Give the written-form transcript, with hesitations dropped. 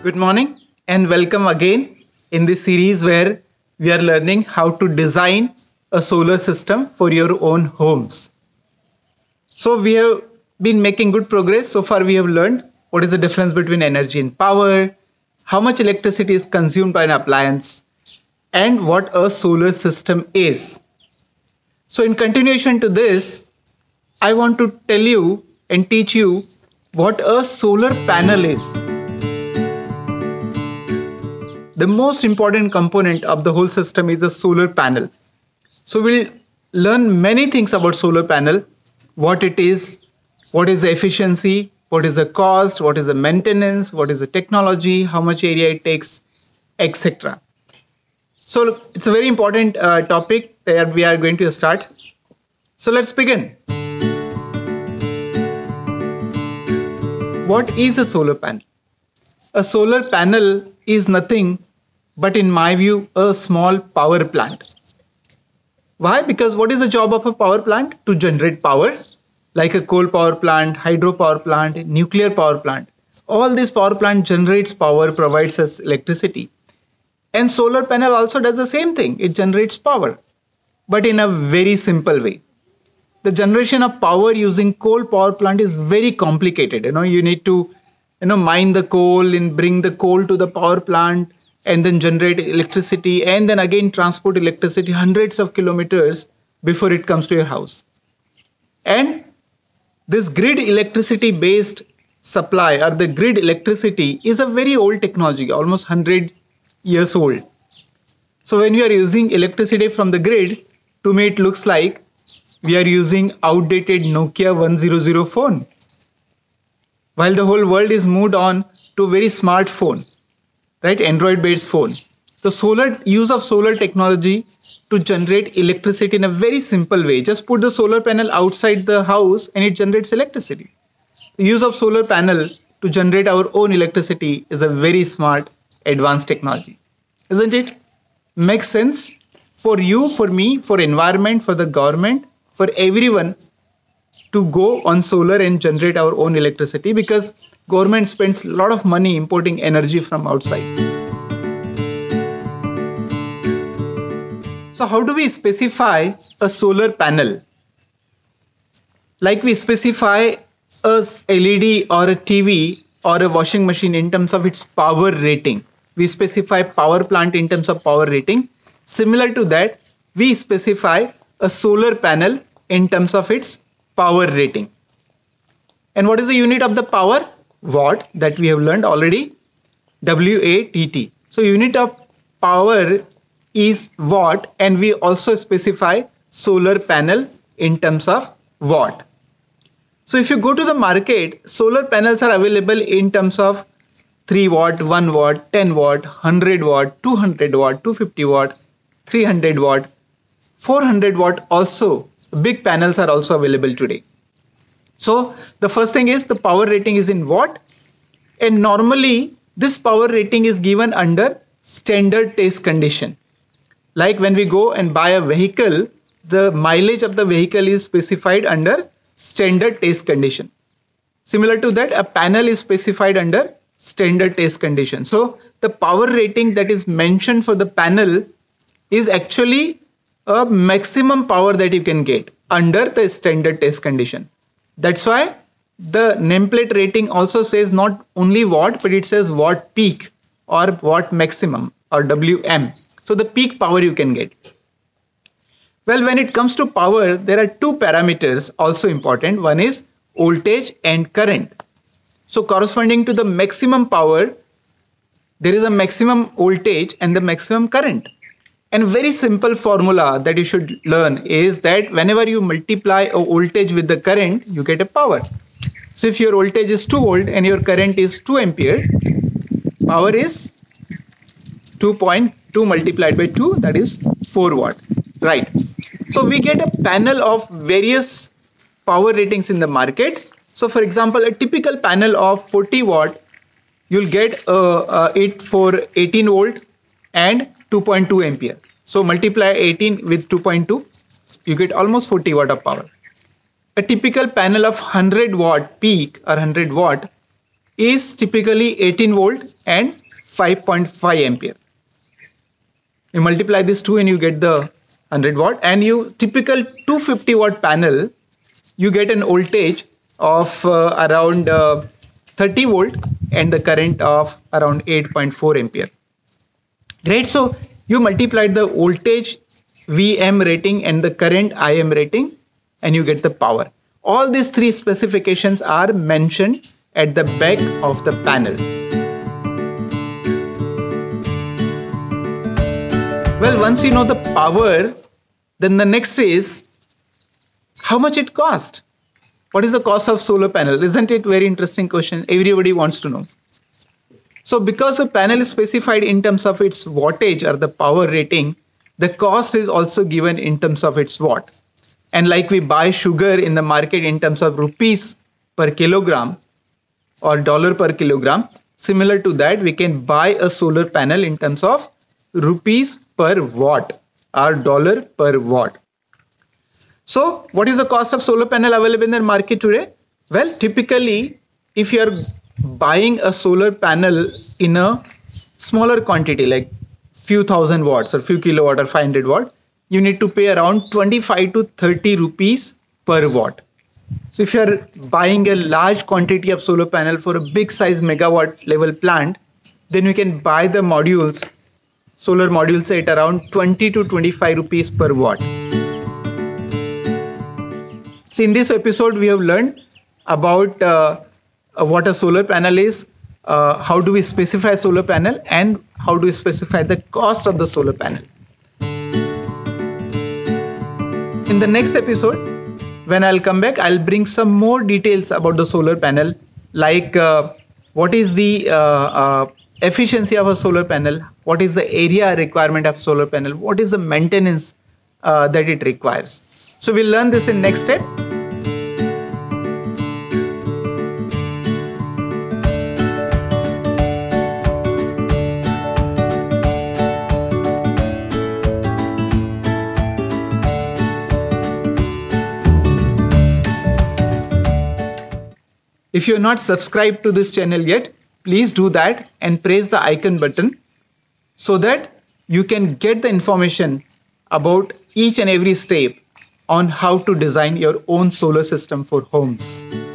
Good morning and welcome again in this series where we are learning how to design a solar system for your own homes. So we have been making good progress. So far we have learned what is the difference between energy and power, how much electricity is consumed by an appliance, and what a solar system is. So in continuation to this, I want to tell you and teach you what a solar panel is. The most important component of the whole system is a solar panel. So we'll learn many things about solar panel, what it is, what is the efficiency, what is the cost, what is the maintenance, what is the technology, how much area it takes, etc. So it's a very important topic that we are going to start. So let's begin. What is a solar panel? A solar panel is nothing but, in my view, a small power plant. Why? Because what is the job of a power plant? To generate power, like a coal power plant, hydro power plant, nuclear power plant. All these power plant generates power, provides us electricity. And solar panel also does the same thing. It generates power, but in a very simple way. The generation of power using coal power plant is very complicated. You need to mine the coal and bring the coal to the power plant and then generate electricity and then again transport electricity hundreds of kilometers before it comes to your house. And this grid electricity based supply, or the grid electricity, is a very old technology, almost 100 years old. So when we are using electricity from the grid, to me it looks like we are using outdated Nokia 100 phone, while the whole world is moved on to very smart phone, right? Android based phone. The use of solar technology to generate electricity in a very simple way. Just put the solar panel outside the house and it generates electricity. The use of solar panel to generate our own electricity is a very smart, advanced technology. Isn't it? Makes sense for you, for me, for environment, for the government, for everyone to go on solar and generate our own electricity, because government spends a lot of money importing energy from outside. So how do we specify a solar panel? Like we specify a LED or a TV or a washing machine in terms of its power rating. We specify power plant in terms of power rating. Similar to that, we specify a solar panel in terms of its power rating. And what is the unit of the power? Watt, that we have learned already. W-A-T-T. So unit of power is watt, and we also specify solar panel in terms of watt. So if you go to the market, solar panels are available in terms of 3 watt, 1 watt, 10 watt, 100 watt, 200 watt, 250 watt, 300 watt, 400 watt also. Big panels are also available today. So the first thing is the power rating is in watt, and normally this power rating is given under standard test condition. Like when we go and buy a vehicle, the mileage of the vehicle is specified under standard test condition. Similar to that, a panel is specified under standard test condition. So the power rating that is mentioned for the panel is actually a maximum power that you can get under the standard test condition. That's why the nameplate rating also says not only watt, but it says watt peak or watt maximum or WM. So the peak power you can get. Well, when it comes to power, there are two parameters also important. One is voltage and current. So corresponding to the maximum power, there is a maximum voltage and the maximum current. And very simple formula that you should learn is that whenever you multiply a voltage with the current, you get a power. So if your voltage is 2 volt and your current is 2 ampere, power is 2.2 multiplied by 2, that is 4 watt, right? So we get a panel of various power ratings in the market. So for example, a typical panel of 40 watt, you'll get it for 18 volt and 2.2 ampere. So multiply 18 with 2.2, you get almost 40 watt of power. A typical panel of 100 watt peak or 100 watt is typically 18 volt and 5.5 ampere. You multiply these two and you get the 100 watt, and you typical 250 watt panel, you get an voltage of around 30 volt and the current of around 8.4 ampere. Great. So you multiplied the voltage VM rating and the current IM rating and you get the power. All these three specifications are mentioned at the back of the panel. Well, once you know the power, then the next is how much it cost. What is the cost of solar panel? Isn't it very interesting question? Everybody wants to know. So because the panel is specified in terms of its wattage or the power rating, the cost is also given in terms of its watt. And like we buy sugar in the market in terms of rupees per kilogram or dollar per kilogram, similar to that, we can buy a solar panel in terms of rupees per watt or dollar per watt. So what is the cost of solar panel available in the market today? Well, typically, if you are buying a solar panel in a smaller quantity, like few thousand watts or few kilowatt or 500 watt, you need to pay around 25 to 30 rupees per watt. So if you are buying a large quantity of solar panel for a big size megawatt level plant, then you can buy the modules, solar modules at around 20 to 25 rupees per watt. So in this episode, we have learned about what a solar panel is, how do we specify solar panel, and how do we specify the cost of the solar panel. In the next episode, when I'll come back, I'll bring some more details about the solar panel, like what is the efficiency of a solar panel, what is the area requirement of solar panel, what is the maintenance that it requires. So we'll learn this in next step. If you're not subscribed to this channel yet, please do that and press the icon button so that you can get the information about each and every step on how to design your own solar system for homes.